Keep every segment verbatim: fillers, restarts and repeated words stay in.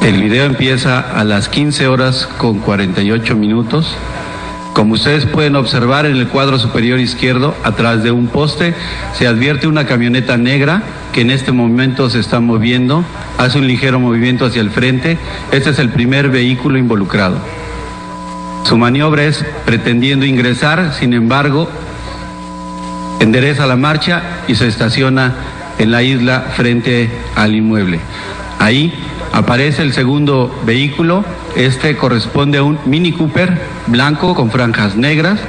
El video empieza a las quince horas con cuarenta y ocho minutos. Como ustedes pueden observar en el cuadro superior izquierdo, atrás de un poste, se advierte una camioneta negra que en este momento se está moviendo, hace un ligero movimiento hacia el frente. Este es el primer vehículo involucrado. Su maniobra es pretendiendo ingresar, sin embargo, endereza la marcha y se estaciona en la isla frente al inmueble. Ahí aparece el segundo vehículo. Este corresponde a un Mini Cooper blanco con franjas negras.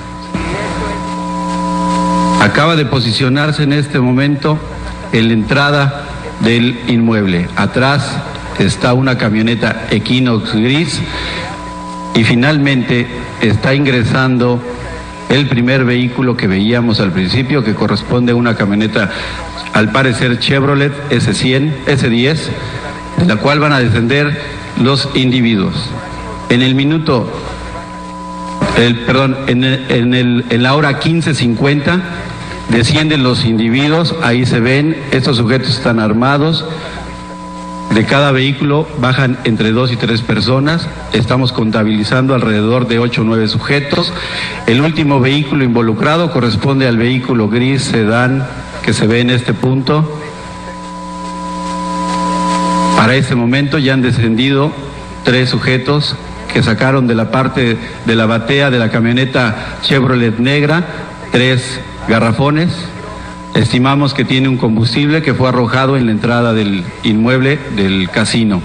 Acaba de posicionarse en este momento en la entrada del inmueble. Atrás está una camioneta Equinox gris y finalmente está ingresando el primer vehículo que veíamos al principio, que corresponde a una camioneta, al parecer Chevrolet ese cien, ese diez, de la cual van a descender los individuos. En el minuto, el, perdón, en, el, en, el, en la hora quince cincuenta descienden los individuos. Ahí se ven, estos sujetos están armados. De cada vehículo bajan entre dos y tres personas. Estamos contabilizando alrededor de ocho o nueve sujetos. El último vehículo involucrado corresponde al vehículo gris sedán que se ve en este punto. Para este momento ya han descendido tres sujetos que sacaron de la parte de la batea de la camioneta Chevrolet negra tres garrafones. Estimamos que tiene un combustible que fue arrojado en la entrada del inmueble del casino.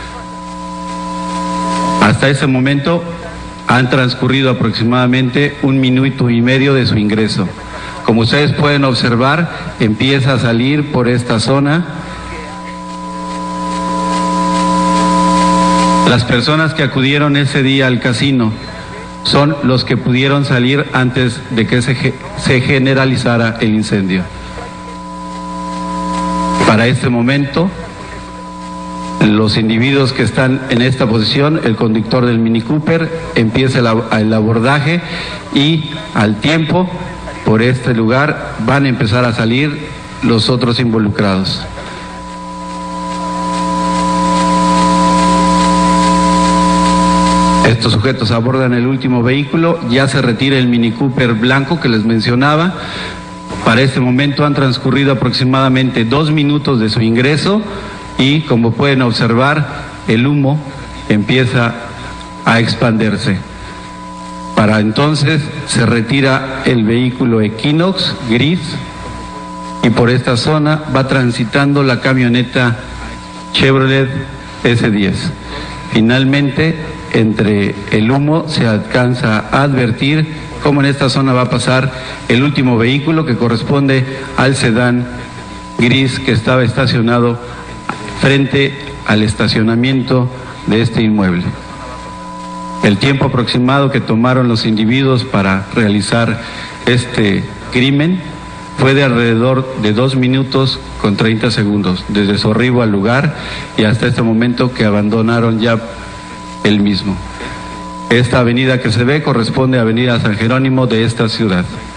Hasta ese momento han transcurrido aproximadamente un minuto y medio de su ingreso. Como ustedes pueden observar, empieza a salir por esta zona. Las personas que acudieron ese día al casino son los que pudieron salir antes de que se, se generalizara el incendio. Para este momento, los individuos que están en esta posición, el conductor del Mini Cooper, empieza el, el abordaje y al tiempo, por este lugar, van a empezar a salir los otros involucrados. Estos sujetos abordan el último vehículo, ya se retira el Mini Cooper blanco que les mencionaba. Para este momento han transcurrido aproximadamente dos minutos de su ingreso y, como pueden observar, el humo empieza a expandirse. Para entonces se retira el vehículo Equinox gris y por esta zona va transitando la camioneta Chevrolet ese diez. Finalmente, entre el humo se alcanza a advertir cómo en esta zona va a pasar el último vehículo que corresponde al sedán gris que estaba estacionado frente al estacionamiento de este inmueble. El tiempo aproximado que tomaron los individuos para realizar este crimen fue de alrededor de dos minutos con treinta segundos, desde su arribo al lugar y hasta este momento que abandonaron ya el mismo. Esta avenida que se ve corresponde a Avenida San Jerónimo de esta ciudad.